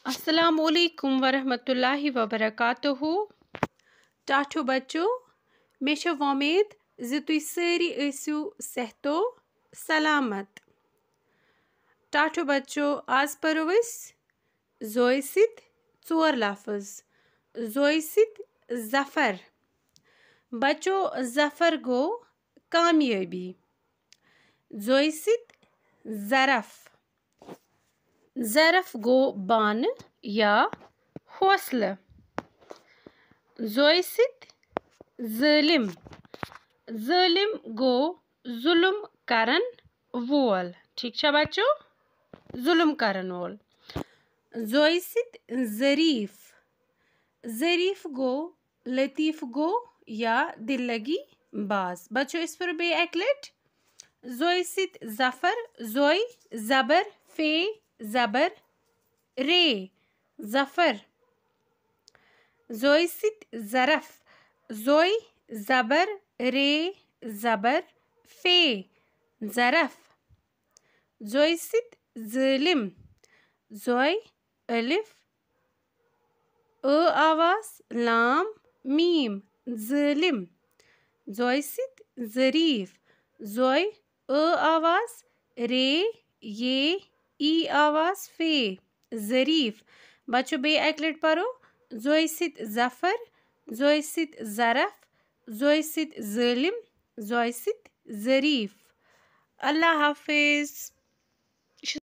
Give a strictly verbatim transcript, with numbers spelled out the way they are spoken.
السلام علیکم ورحمۃ اللہ وبرکاتہ. ٹاٹھو بچو مے چھِ وۄمید زِ تُہۍ سٲری ٲسِو صحتو سلامت. ٹاٹھو بچو آز پرو أسۍ زویہِ سۭتۍ ژور لفظ. زویہِ سۭتۍ ظفر. بچو ظفر گوٚو کامیٲبی. زویہِ سۭتۍ ظرف. ظرف گوٚو بانہٕ یا حوصلہٕ. زویہِ سۭتۍ ظٲلِم. ظٲلِم گوٚو ظُلم کرن وول. ٹھیٖک چھا بچو؟ ظُلم کرن وول. زویہِ سۭتۍ ظریف. ظریف گوٚو لطیف گوٚو یا دل لگی باز. بچو أسۍ پرو بیٚیہِ اکہِ لٹہِ. زویہِ سۭتۍ ظفر. زویہِ زبر فے زبر رے ظفر. زویہِ سۭتۍ ظرف. زویہِ زبر رے زبر فے ظرف. زویہِ سۭتۍ ظٲلِم. زویہِ الف ٲ آواز لام میٖم ظٲلِم. زویہِ سۭتۍ ظریف. زویہِ ٲ آواز رے یے ای آواز فے ظریف. بچو بیٚیہِ اکہِ لٹہِ پرو. زویہِ سۭتۍ ظفر. زویہِ سۭتۍ ظرف. زویہِ سۭتۍ ظٲلِم. زویہِ سۭتۍ ظریف. اللہ حافظ.